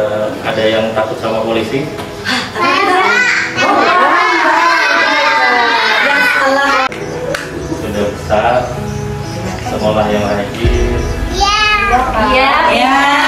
ada yang takut sama polisi? Sudah besar, sekolah yang rajin. Iya.